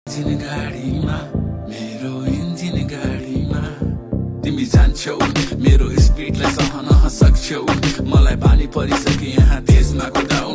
engine गाडीमा मेरो engine गाडीमा तिमी जान्छौ मेरो स्पिडलाई सहन सक्छौ मलाई बानी परिसके यहाँ देशमा कुदाउ